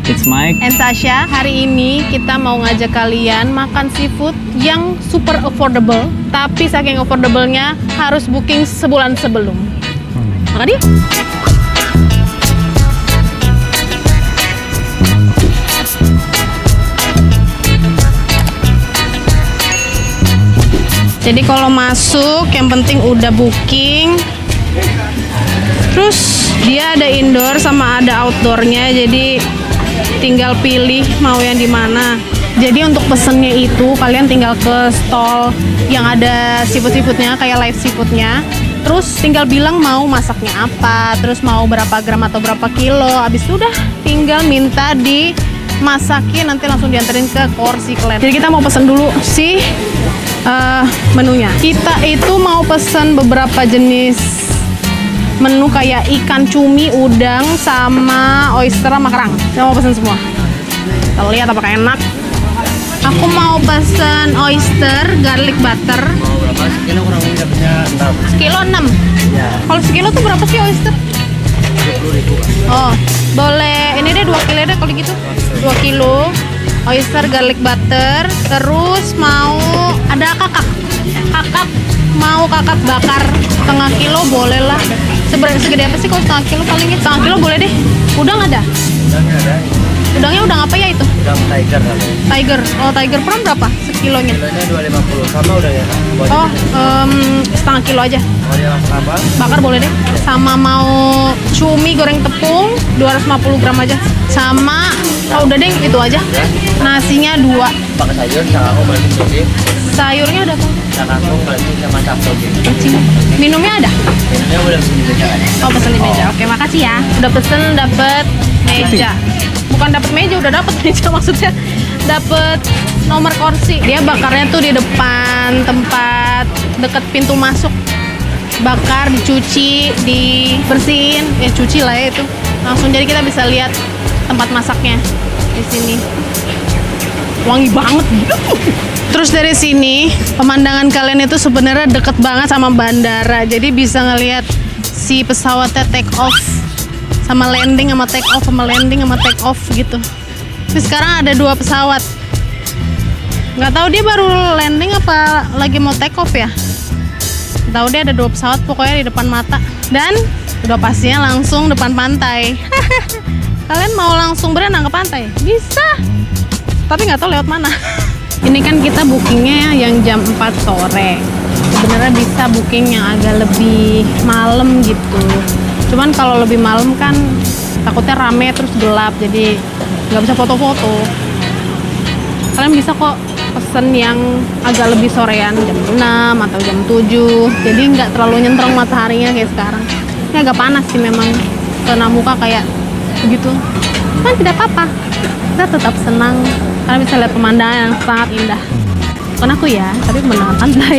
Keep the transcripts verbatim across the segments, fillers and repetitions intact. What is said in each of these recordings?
It's Mike and Sasha. Hari ini kita mau ngajak kalian makan seafood yang super affordable. Tapi saking affordable-nya harus booking sebulan sebelum. Hmm. Makan yuk! Jadi kalau masuk yang penting udah booking. Terus dia ada indoor sama ada outdoornya, jadi tinggal pilih mau yang di mana. Jadi untuk pesennya itu kalian tinggal ke stall yang ada seafood-seafoodnya, kayak live seafoodnya. Terus tinggal bilang mau masaknya apa, terus mau berapa gram atau berapa kilo. Abis itu udah tinggal minta dimasakin, nanti langsung dianterin ke kursi kalian. Jadi kita mau pesen dulu sih Uh, menunya. Kita itu mau pesen beberapa jenis menu kayak ikan cumi, udang, sama oyster sama kerang. Kita mau pesen semua. Kita lihat apakah enak. Aku mau pesen oyster garlic butter. Mau berapa? Sekilo kurang lebih dapatnya enam. Sekilo enam? Ya. Kalau sekilo tuh berapa sih oyster? dua puluh ribu. Oh, boleh. Ini deh dua kilo deh kalau gitu. dua kilo. Oyster garlic butter, terus mau ada kakak, kakak mau kakak bakar setengah kilo boleh lah. Seberapa segede apa sih kalau setengah kilo palingnya? Setengah kilo boleh deh. Udang ada? Udangnya ada. Udangnya udang apa ya itu? Udang tiger namanya. Tiger. Oh tiger prawn berapa sekilonya? Kilonya dua ratus lima puluh sama udangnya. Oh um, setengah kilo aja. Mau langsung apa? Bakar boleh deh. Sama mau cumi goreng tepung dua ratus lima puluh gram aja. Sama oh udah deh itu aja. Nasinya dua. Pakai sayur, cakang, balik cuci. Sayurnya ada apa? Cakang, balik sama campur. Minumnya ada? Minumnya udah pesen di meja kan? Oh pesen di meja. Oke makasih ya. Udah pesen dapet meja. Bukan dapet meja, udah dapet meja maksudnya. Dapet nomor kursi. Dia bakarnya tuh di depan tempat deket pintu masuk. Bakar, dicuci, dibersihin, ya cuci lah ya itu. Langsung jadi kita bisa lihat tempat masaknya di sini. Wangi banget. Terus dari sini pemandangan kalian itu sebenarnya deket banget sama bandara. Jadi bisa ngelihat si pesawatnya take off sama landing sama take off sama landing sama take off gitu. Tapi sekarang ada dua pesawat. Nggak tahu dia baru landing apa lagi mau take off ya. Tahu dia ada dua pesawat pokoknya di depan mata. Dan udah pastinya langsung depan pantai. Kalian mau langsung berenang ke pantai? Bisa. Tapi nggak tahu lewat mana. Ini kan kita bookingnya yang jam empat sore. Sebenarnya bisa booking yang agak lebih malam gitu. Cuman kalau lebih malam kan takutnya rame terus gelap. Jadi nggak bisa foto-foto. Kalian bisa kok pesen yang agak lebih sorean, jam enam atau jam tujuh. Jadi nggak terlalu nyentrong mataharinya kayak sekarang. Ini agak panas sih memang. Kena muka kayak begitu. Cuman tidak apa-apa. Kita tetap senang karena bisa lihat pemandangan yang sangat indah. Bukan aku ya, tapi pemandangan pantai.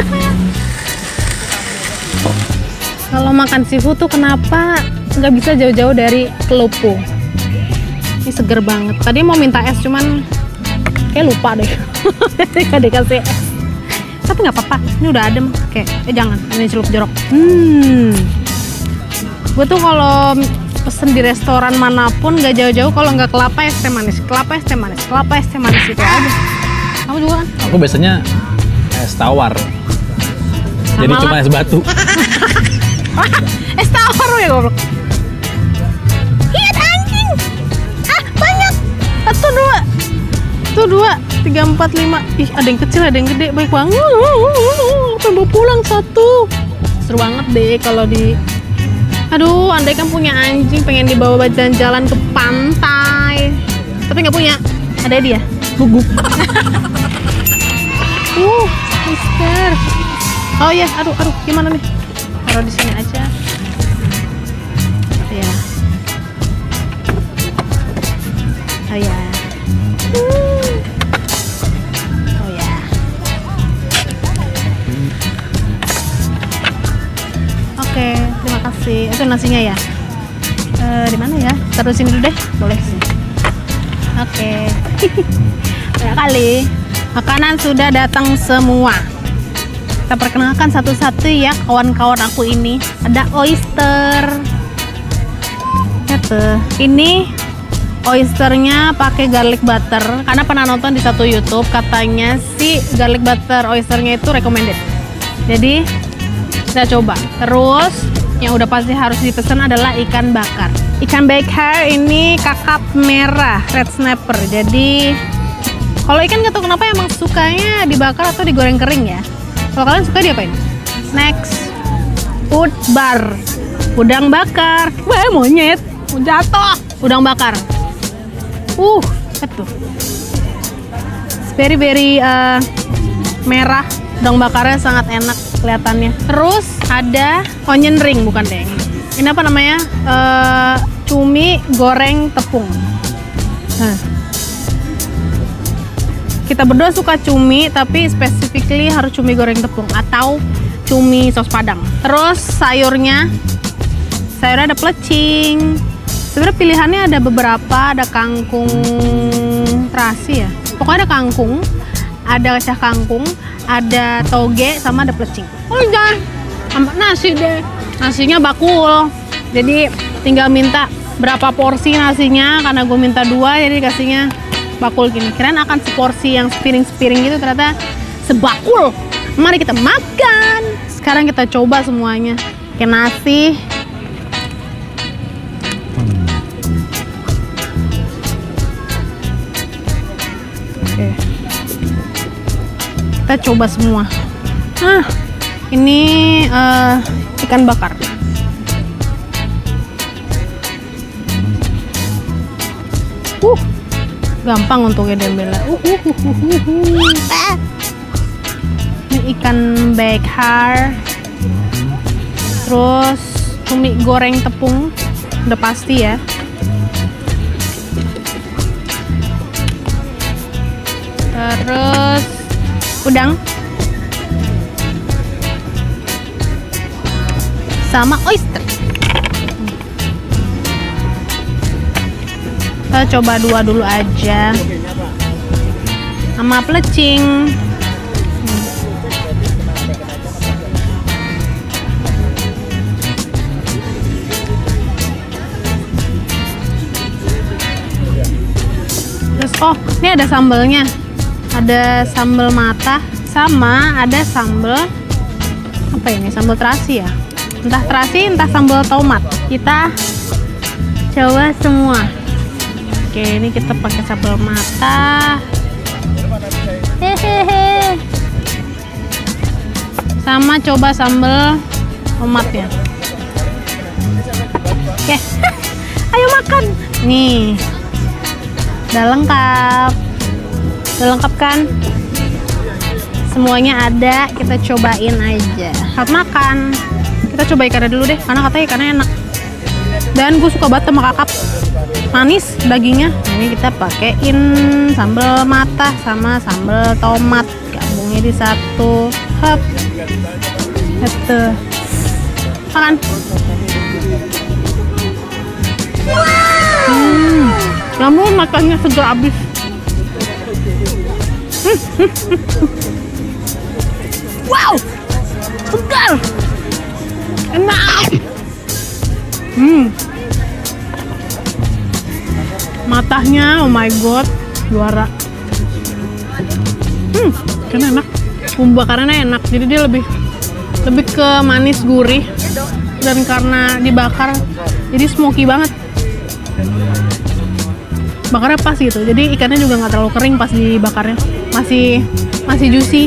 Kalau makan seafood tuh kenapa nggak bisa jauh-jauh dari Kelopo? Ini seger banget. Tadi mau minta es, cuman kayak lupa deh. Gak dikasih es. Tapi nggak apa-apa. Ini udah adem. Oke, eh jangan. Ini celup jeruk. Hmm. Gue tuh kalau pesen di restoran manapun gak jauh-jauh kalau nggak kelapa es teh manis, kelapa es teh manis, kelapa es teh manis itu aja. Kamu juga kan? Aku biasanya es tawar. Sama Jadi lah. cuma es batu. Es tawar ya goblok. Lihat anjing. Ah banyak. Satu dua. Tuh dua, tiga empat lima. Ih ada yang kecil ada yang gede, baik banget. Pengen pulang satu. Seru banget deh kalau di. Aduh, andai kan punya anjing, pengen dibawa jalan-jalan ke pantai. Tapi nggak punya. Ada dia. Gugup. uh, Mister. Oh ya, aduh, aduh, gimana nih? Taruh di sini aja. Ya. Oh ya. Oh ya. Oke, terima kasih. Itu nasinya ya. E, di mana ya? Taruh sini dulu deh. Boleh sih. Oke. Banyak kali. Makanan sudah datang semua. Kita perkenalkan satu-satu ya kawan-kawan aku ini. Ada oyster. Lihat tuh. Ini oysternya pakai garlic butter karena pernah nonton di satu YouTube katanya si garlic butter oysternya itu recommended. Jadi kita coba. Terus yang udah pasti harus dipesan adalah ikan bakar. Ikan bakar ini kakap merah, red snapper. Jadi kalau ikan nggak tahu kenapa emang sukanya dibakar atau digoreng kering ya. Kalau kalian suka diapain? Next, udbar, udang bakar. Wah monyet, jatuh. Udang bakar. Uh, betul. Very very uh, merah. Udang bakarnya sangat enak kelihatannya. Terus ada onion ring, bukan deh. Ini apa namanya? Uh, cumi goreng tepung. Nah. Kita berdua suka cumi, tapi specifically harus cumi goreng tepung atau cumi saus padang. Terus sayurnya, sayurnya ada pelecing. Sebenarnya pilihannya ada beberapa, ada kangkung terasi ya. Pokoknya ada kangkung, ada kacang kangkung, ada toge, sama ada pelecing. Oh jangan, nasi deh. Nasinya bakul. Jadi tinggal minta berapa porsi nasinya. Karena gue minta dua, jadi kasihnya bakul gini. Kirain akan seporsi yang sepiring-sepiring gitu, ternyata sebakul. Mari kita makan. Sekarang kita coba semuanya. Kayak nasi. Oke. Kita coba semua. Nah, ini uh, ikan bakar. Uh. Gampang untuk Dembela. Uh, uh, uh, uh, uh. Ah. Ini ikan bakar. Terus cumi goreng tepung, udah pasti ya. Terus udang sama oyster. Kita coba dua dulu aja sama pelecing. Terus oh ini ada sambelnya, ada sambal mata sama ada sambal apa ini, sambal terasi ya, entah terasi entah sambal tomat. Kita coba semua. Oke, ini kita pakai sambal mata. Hehehe. Sama coba sambal tomatnya. Oke. Ayo makan. Nih. Udah lengkap. Udah lengkap kan? Semuanya ada, kita cobain aja. Selamat makan. Kita coba ikannya dulu deh, karena katanya ikannya enak. Dan gue suka banget sama kakap. Manis dagingnya. Ini kita pakein sambal mata sama sambal tomat, gabungnya di satu. Hop. Itu. Makan. Hmm. Namun makannya segar abis. Wow. Segar. Enak. Hmm. Matahnya, oh my god, juara. Hmm, kan enak. Bumbu bakarannya enak, jadi dia lebih lebih ke manis gurih, dan karena dibakar, jadi smoky banget. Bakarnya pas gitu, jadi ikannya juga nggak terlalu kering pas dibakarnya, masih masih juicy.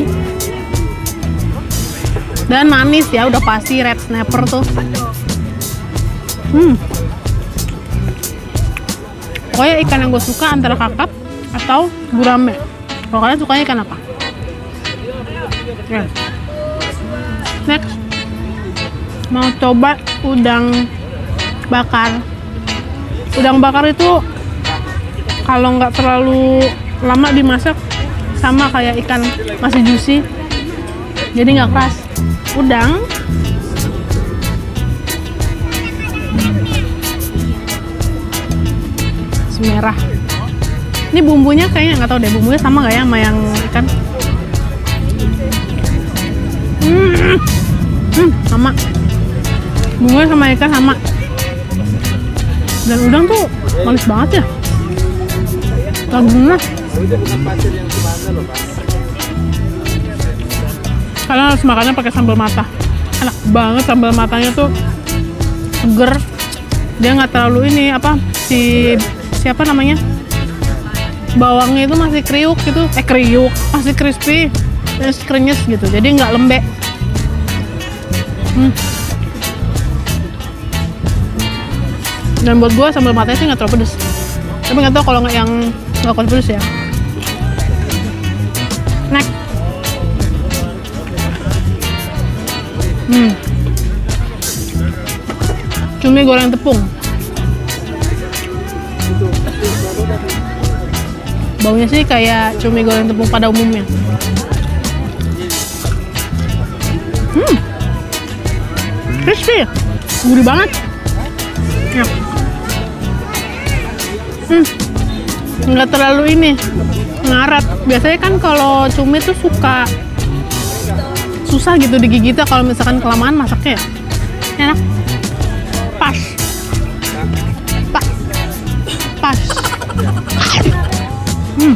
Dan manis ya, udah pasti red snapper tuh. Hmm. Pokoknya ikan yang gue suka antara kakap atau gurame. Kalau kalian sukanya ikan apa? Yeah. Next, mau coba udang bakar. Udang bakar itu kalau nggak terlalu lama dimasak, sama kayak ikan, masih juicy, jadi nggak keras. Udang merah. Ini bumbunya kayaknya nggak tahu deh, bumbunya sama nggak ya sama yang ikan? Hmm, hmm sama. Bumbunya sama ikan sama. Dan udang tuh manis banget ya. Laguna. Kalian harus makannya pakai sambal mata. Enak banget sambal matanya tuh, seger. Dia nggak terlalu ini apa si siapa namanya bawangnya itu masih kriuk gitu, eh kriuk masih crispy, terus krenyes gitu. Jadi nggak lembek. Hmm. Dan buat gua sambal matanya sih nggak terlalu pedes. Tapi nggak tahu kalau nggak yang nggak kuat pedes ya. Next. Hmm. Cumi goreng tepung. Baunya sih kayak cumi goreng tepung pada umumnya. Hmm. Crispy. Gurih banget. Ya. Hmm. Nggak terlalu ini ngarat. Biasanya kan kalau cumi tuh suka susah gitu digigitnya kalau misalkan kelamaan masaknya ya. Enak. Pas. Pas. Pas. Hmm.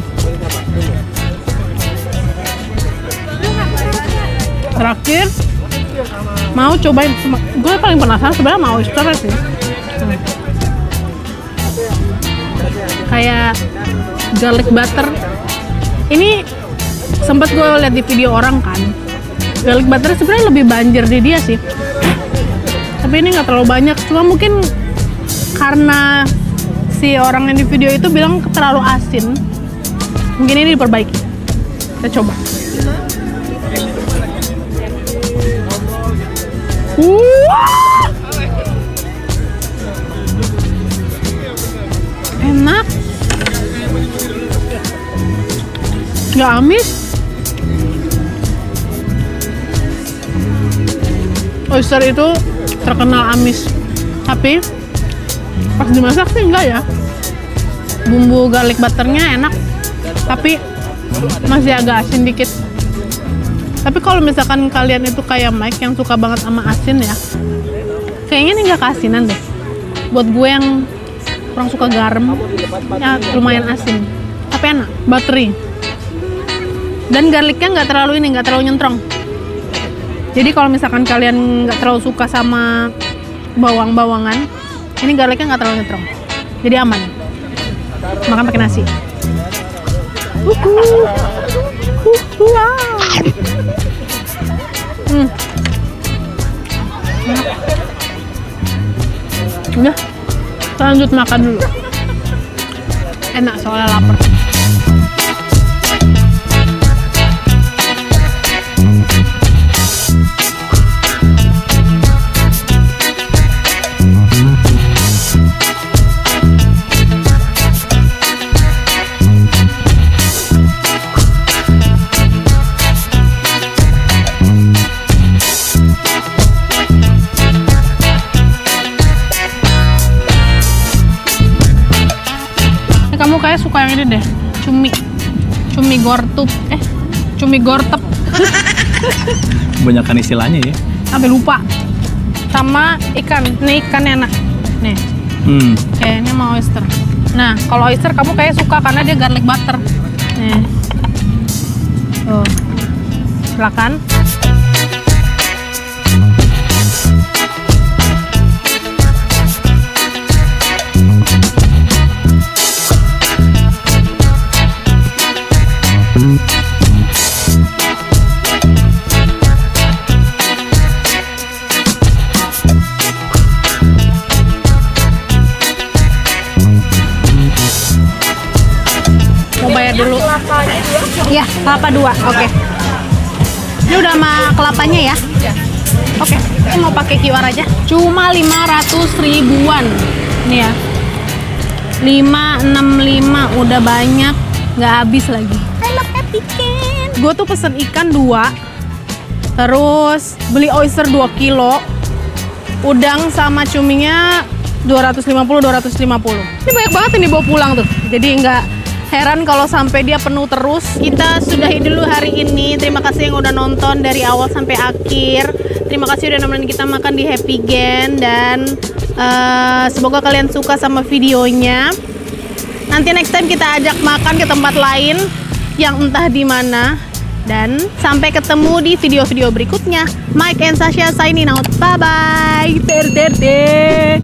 Terakhir mau cobain, gue paling penasaran sebenarnya mau oyster sih. Hmm. Kayak garlic butter. Ini sempat gue lihat di video orang kan. Garlic butter sebenarnya lebih banjir di dia sih. Tapi ini nggak terlalu banyak. Cuma mungkin karena si orang yang di video itu bilang terlalu asin. Mungkin ini diperbaiki. Kita coba. Wah! Enak. Nggak amis. Oyster itu terkenal amis, tapi pas dimasak sih enggak ya. Bumbu garlic butternya enak, tapi masih agak asin dikit. Tapi kalau misalkan kalian itu kayak Mike yang suka banget sama asin ya, kayaknya ini nggak keasinan deh. Buat gue yang kurang suka garam, ya lumayan asin, tapi enak, buttery. Dan garlicnya nggak terlalu ini, nggak terlalu nyentrong. Jadi kalau misalkan kalian nggak terlalu suka sama bawang-bawangan, ini garlicnya nggak terlalu nyentrong. Jadi aman. Makan pakai nasi. Uhuh. Uhuh. Wow. Hmm. Udah, kita lanjut makan dulu. Enak soalnya lapar. Kamu kayak suka yang ini deh, cumi cumi gortup eh cumi gortep. Kebanyakan istilahnya ya, sampai lupa. Sama ikan, nih ikan enak nih. hmm. Oke, ini mau oyster. Nah, kalau oyster kamu kayak suka karena dia garlic butter nih. Tuh, silakan. Mau bayar dulu. Iya, kelapa dua. Oke. Ini udah sama kelapanya ya? Oke. Ini mau pakai Q R aja. Cuma lima ratus ribuan. Nih ya. lima enam lima udah banyak, nggak habis lagi. Enaknya bikin. Gue tuh pesen ikan dua, terus beli oyster dua kilo, udang sama cuminya dua ratus lima puluh dua ratus lima puluh. Ini banyak banget ini bawa pulang tuh. Jadi nggak heran kalau sampai dia penuh terus. Kita sudahi dulu hari ini. Terima kasih yang udah nonton dari awal sampai akhir. Terima kasih udah nemenin kita makan di Happy Gen, dan uh, semoga kalian suka sama videonya. Nanti next time kita ajak makan ke tempat lain yang entah di mana. Dan sampai ketemu di video-video berikutnya. Mike and Sasha signing out. Bye bye. Ter ter ter.